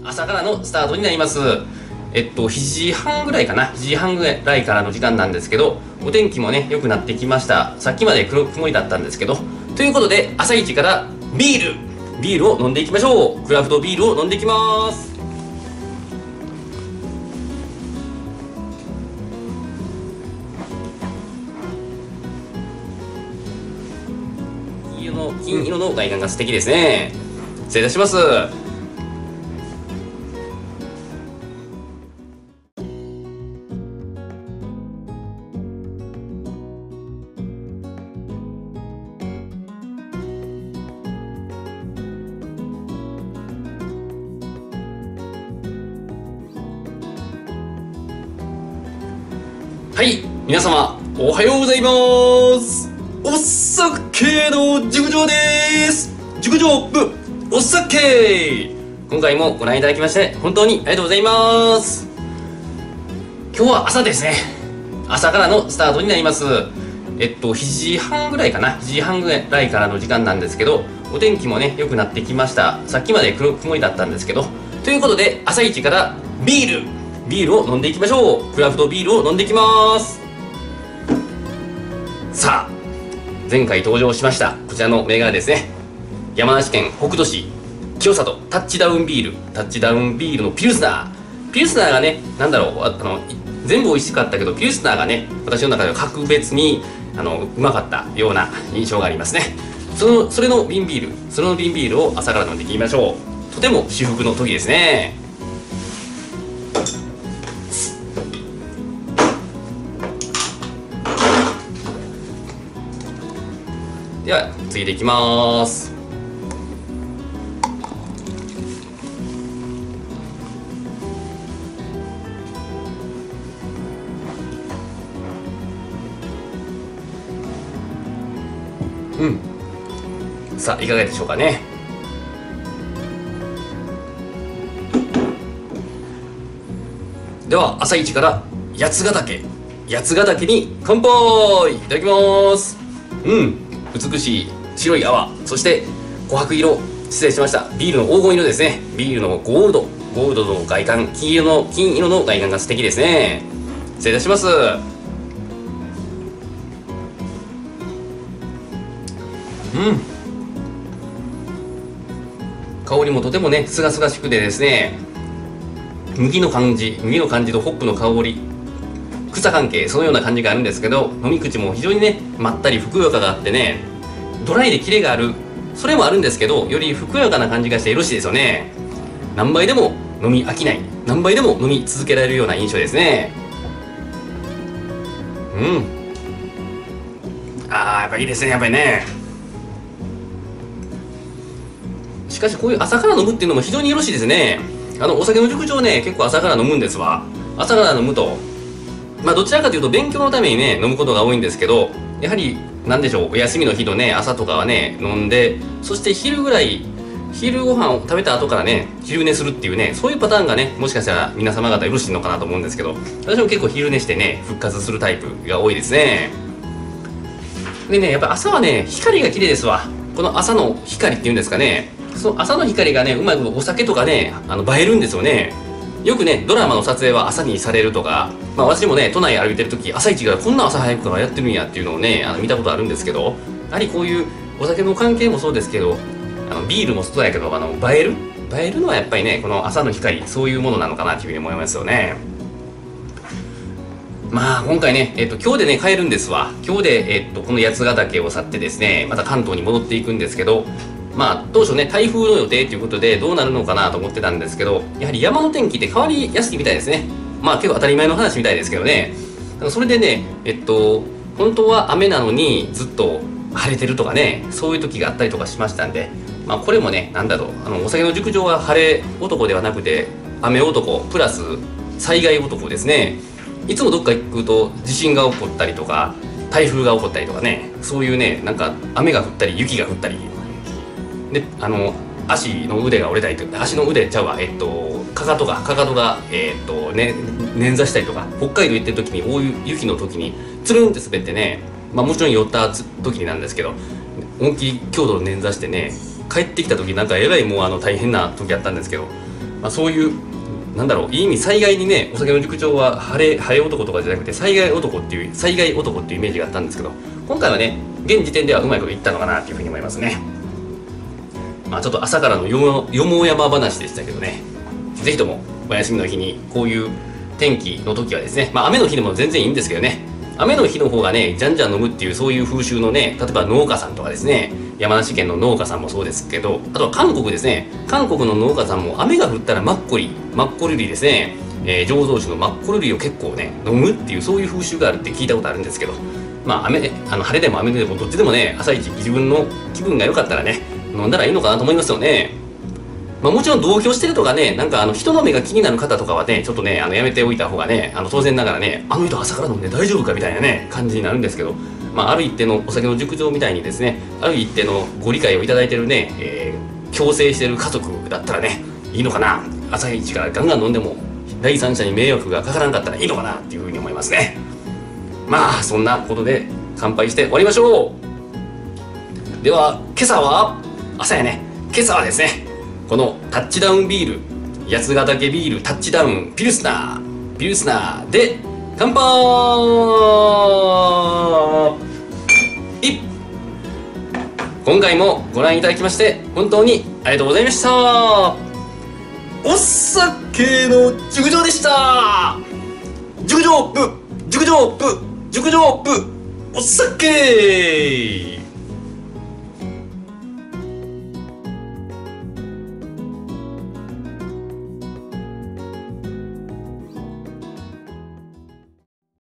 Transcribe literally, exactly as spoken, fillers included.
朝からのスタートになります。えっとしちじはんぐらいかな、しちじはんぐらいからの時間なんですけど、お天気もね良くなってきました。さっきまで黒曇りだったんですけど、ということで朝一からビールビールを飲んでいきましょう。クラフトビールを飲んでいきます。金色の金色の外観が素敵ですね。失礼いたします。はい、皆様おはようございます。お酒の熟女です。熟女部お酒。今回もご覧いただきまして本当にありがとうございます。今日は朝ですね。朝からのスタートになります。えっとしちじはんぐらいかな、しちじはんぐらいからの時間なんですけど、お天気もね良くなってきました。さっきまで黒曇りだったんですけど、ということで朝一からビールビールを飲んでいきましょう。クラフトビールを飲んでいきます。さあ、前回登場しましたこちらの銘柄ですね。山梨県北杜市清里タッチダウンビールタッチダウンビールのピルスナーピルスナーがね、なんだろう、あの全部美味しかったけどピルスナーがね、私の中では格別にあのうまかったような印象がありますね。そのそれの瓶ビールその瓶ビールを朝から飲んでいきましょう。とても至福の時ですね。では次でいきます。うん、さあいかがでしょうかね。では朝一から八ヶ岳八ヶ岳に乾杯。いただきます。うん、美しい白い泡、そして琥珀色、失礼しました、ビールの黄金色ですね。ビールのゴールドゴールドの外観、金色の金色の外観が素敵ですね。失礼いたします。うん、香りもとてもねすがすがしくてですね、麦の感じ麦の感じとホップの香り、草関係そのような感じがあるんですけど、飲み口も非常にねまったりふくよかがあってね、ドライでキレがある、それもあるんですけど、よりふくよかな感じがしてよろしいですよね。何杯でも飲み飽きない、何杯でも飲み続けられるような印象ですね。うん、あーやっぱいいですね、やっぱりね。しかしこういう朝から飲むっていうのも非常によろしいですね。あのお酒の熟女ね、結構朝から飲むんですわ。朝から飲むとまあどちらかというと勉強のためにね飲むことが多いんですけど、やはりなんでしょう、お休みの日のね朝とかはね飲んで、そして昼ぐらい昼ご飯を食べた後からね昼寝するっていうね、そういうパターンがねもしかしたら皆様方よろしいのかなと思うんですけど、私も結構昼寝してね復活するタイプが多いですね。でね、やっぱ朝はね光が綺麗ですわ。この朝の光っていうんですかね、その朝の光がねうまくお酒とかねあの映えるんですよね。よくねドラマの撮影は朝にされるとか、まあ私もね都内歩いてる時朝一からこんな朝早くからやってるんやっていうのをねあの見たことあるんですけど、やはりこういうお酒の関係もそうですけど、あのビールもそうやけど、あの映える映えるのはやっぱりねこの朝の光、そういうものなのかなというふうに思いますよね。まあ今回ね、えっと、今日でね帰るんですわ。今日で、えっと、この八ヶ岳を去ってですねまた関東に戻っていくんですけど、まあ当初ね台風の予定ということでどうなるのかなと思ってたんですけど、やはり山の天気って変わりやすいみたいですね。まあ結構当たり前の話みたいですけどね。それでねえっと本当は雨なのにずっと晴れてるとかね、そういう時があったりとかしましたんで、まあこれもねなんだろう、あのお酒の熟女は晴れ男ではなくて雨男プラス災害男ですね。いつもどっか行くと地震が起こったりとか台風が起こったりとかね、そういうねなんか雨が降ったり雪が降ったりで、あの足の腕が折れたりとか、足の腕ちゃうわ、えっとかかとがかかとがえっとね捻挫したりとか、北海道行ってる時に大雪の時につるんって滑ってね、まあもちろん寄った時になんですけど、思いっきり強度の捻挫してね、帰ってきた時なんかえらいもうあの大変な時やったんですけど、 まあ、そういうなんだろう、いい意味災害にね、お酒の塾長は晴れ晴れ男とかじゃなくて災害男っていう災害男っていうイメージがあったんですけど、今回はね現時点ではうまいこといったのかなっていうふうに思いますね。まあちょっと朝からのよもよもやま話でしたけどね、ぜひともお休みの日にこういう天気の時はですね、まあ雨の日でも全然いいんですけどね、雨の日の方がねじゃんじゃん飲むっていうそういう風習のね、例えば農家さんとかですね、山梨県の農家さんもそうですけど、あとは韓国ですね、韓国の農家さんも雨が降ったらマッコリマッコリ類ですね、えー、醸造酒のマッコリ類を結構ね飲むっていうそういう風習があるって聞いたことあるんですけど、まあ雨あの晴れでも雨でもどっちでもね、朝一自分の気分が良かったらね飲んだらいいのかなと思いますよね。まあ、もちろん同居してるとかね、なんかあの人の目が気になる方とかはね、ちょっとね、あのやめておいた方がね、あの当然ながらね、あの人朝から飲んで大丈夫かみたいなね、感じになるんですけど、まあ、ある一定のお酒の熟女みたいにですね、ある一定のご理解をいただいてるね、えー、強制してる家族だったらね、いいのかな。朝一からガンガン飲んでも、第三者に迷惑がかからんかったらいいのかなっていうふうに思いますね。まあ、そんなことで乾杯して終わりましょう。では、今朝は、朝やね、今朝はですね、このタッチダウンビール、八ヶ岳ビールタッチダウンピルスナーピルスナーで乾杯。今回もご覧いただきまして本当にありがとうございました。お酒の熟女でした。熟女アップ熟女アップ熟女アップお酒。